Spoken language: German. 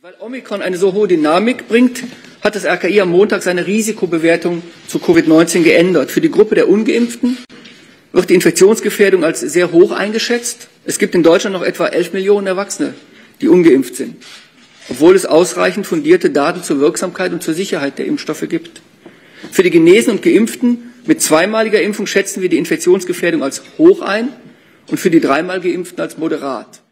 Weil Omikron eine so hohe Dynamik bringt, hat das RKI am Montag seine Risikobewertung zu Covid-19 geändert. Für die Gruppe der Ungeimpften wird die Infektionsgefährdung als sehr hoch eingeschätzt. Es gibt in Deutschland noch etwa 11 Millionen Erwachsene, die ungeimpft sind, obwohl es ausreichend fundierte Daten zur Wirksamkeit und zur Sicherheit der Impfstoffe gibt. Für die Genesenen und Geimpften mit zweimaliger Impfung schätzen wir die Infektionsgefährdung als hoch ein und für die dreimal Geimpften als moderat.